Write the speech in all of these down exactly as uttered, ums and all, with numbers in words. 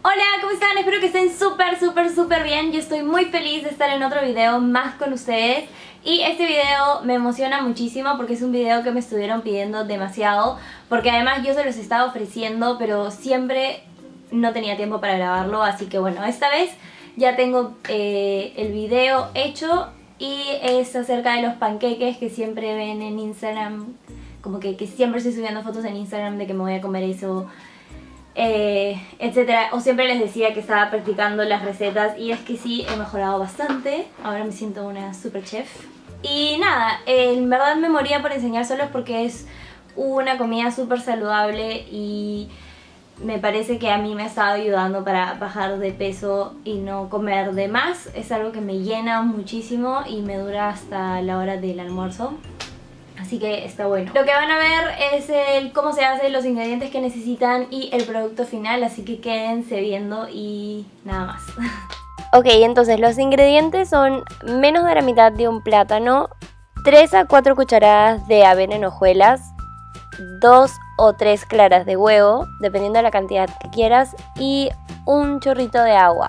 Hola, ¿cómo están? Espero que estén súper, súper, súper bien. Yo estoy muy feliz de estar en otro video más con ustedes. Y este video me emociona muchísimo porque es un video que me estuvieron pidiendo demasiado. Porque además yo se los estaba ofreciendo, pero siempre no tenía tiempo para grabarlo. Así que bueno, esta vez ya tengo eh, el video hecho. Y es acerca de los panqueques que siempre ven en Instagram. Como que, que siempre estoy subiendo fotos en Instagram de que me voy a comer eso, Eh, etcétera. O siempre les decía que estaba practicando las recetas y es que sí, he mejorado bastante. Ahora me siento una super chef. Y nada, eh, en verdad me moría por enseñárselos porque es una comida súper saludable y me parece que a mí me ha estado ayudando para bajar de peso y no comer de más. Es algo que me llena muchísimo y me dura hasta la hora del almuerzo. Así que está bueno. Lo que van a ver es el cómo se hace, los ingredientes que necesitan y el producto final. Así que quédense viendo y nada más. Ok, entonces los ingredientes son menos de la mitad de un plátano, tres a cuatro cucharadas de avena en hojuelas, dos o tres claras de huevo, dependiendo de la cantidad que quieras, y un chorrito de agua.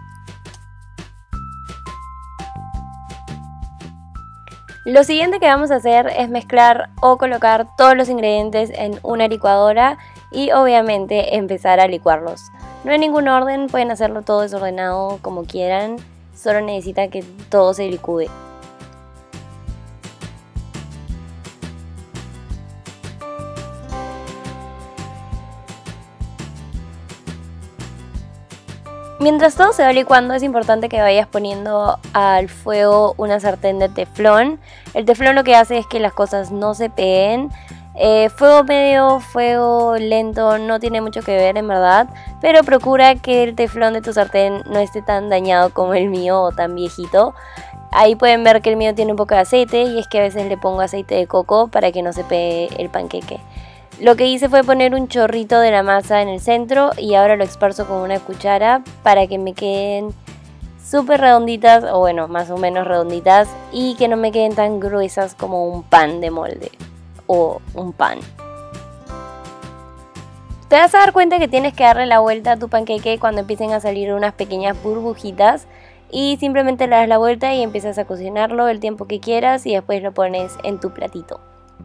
Lo siguiente que vamos a hacer es mezclar o colocar todos los ingredientes en una licuadora y obviamente empezar a licuarlos. No hay ningún orden, pueden hacerlo todo desordenado como quieran, solo necesita que todo se licúe. Mientras todo se va licuando es importante que vayas poniendo al fuego una sartén de teflón. El teflón lo que hace es que las cosas no se peguen. Eh, fuego medio, fuego lento, no tiene mucho que ver en verdad. Pero procura que el teflón de tu sartén no esté tan dañado como el mío o tan viejito. Ahí pueden ver que el mío tiene un poco de aceite y es que a veces le pongo aceite de coco para que no se pegue el panqueque. Lo que hice fue poner un chorrito de la masa en el centro y ahora lo esparzo con una cuchara para que me queden súper redonditas, o bueno, más o menos redonditas, y que no me queden tan gruesas como un pan de molde o un pan. Te vas a dar cuenta que tienes que darle la vuelta a tu panqueque cuando empiecen a salir unas pequeñas burbujitas y simplemente le das la vuelta y empiezas a cocinarlo el tiempo que quieras y después lo pones en tu platito.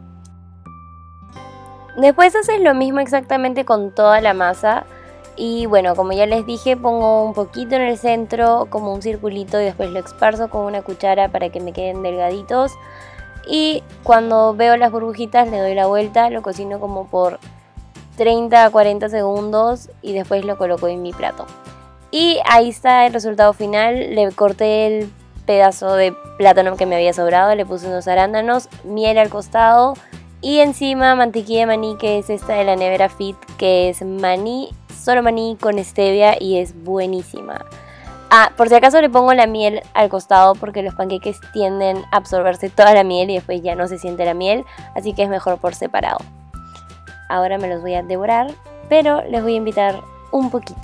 Después haces lo mismo exactamente con toda la masa y bueno, como ya les dije, pongo un poquito en el centro como un circulito y después lo esparzo con una cuchara para que me queden delgaditos y cuando veo las burbujitas le doy la vuelta, lo cocino como por treinta a cuarenta segundos y después lo coloco en mi plato. Y ahí está el resultado final. Le corté el pedazo de plátano que me había sobrado, le puse unos arándanos, miel al costado y encima mantequilla de maní, que es esta de la Nevera Fit, que es maní, solo maní con stevia y es buenísima. Ah, por si acaso le pongo la miel al costado porque los panqueques tienden a absorberse toda la miel y después ya no se siente la miel, así que es mejor por separado. Ahora me los voy a devorar, pero les voy a invitar un poquito.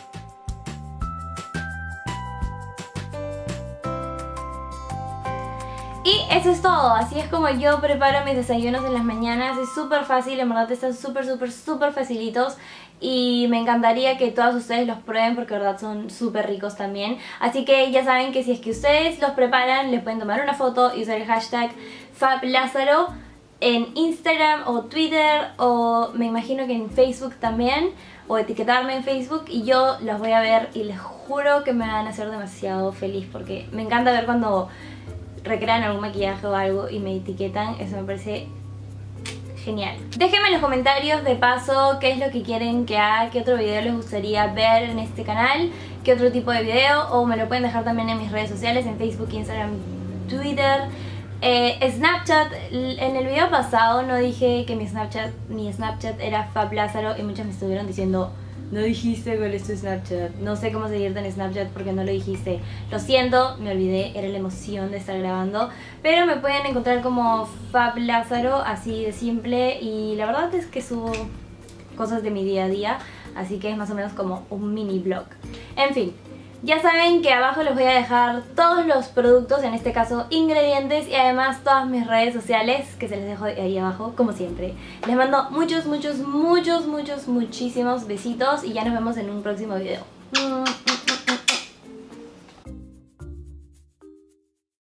Y eso es todo, así es como yo preparo mis desayunos en las mañanas. Es súper fácil, en verdad están súper súper súper facilitos. Y me encantaría que todos ustedes los prueben porque de verdad son súper ricos también. Así que ya saben que si es que ustedes los preparan, les pueden tomar una foto y usar el hashtag FabLázaro en Instagram o Twitter o me imagino que en Facebook también, o etiquetarme en Facebook y yo los voy a ver y les juro que me van a hacer demasiado feliz porque me encanta ver cuando recrean algún maquillaje o algo y me etiquetan. Eso me parece genial. Déjenme en los comentarios de paso qué es lo que quieren que haga, qué otro video les gustaría ver en este canal, qué otro tipo de video, o me lo pueden dejar también en mis redes sociales, en Facebook, Instagram, Twitter, eh, Snapchat. En el video pasado no dije que mi Snapchat, mi Snapchat era FabLázaro y muchos me estuvieron diciendo: no dijiste cuál es tu Snapchat, no sé cómo seguirte en Snapchat porque no lo dijiste. Lo siento, me olvidé, era la emoción de estar grabando. Pero me pueden encontrar como FabLázaro, así de simple. Y la verdad es que subo cosas de mi día a día, así que es más o menos como un mini vlog. En fin, ya saben que abajo les voy a dejar todos los productos, en este caso ingredientes, y además todas mis redes sociales, que se les dejo ahí abajo, como siempre. Les mando muchos, muchos, muchos, muchos, muchísimos besitos y ya nos vemos en un próximo video.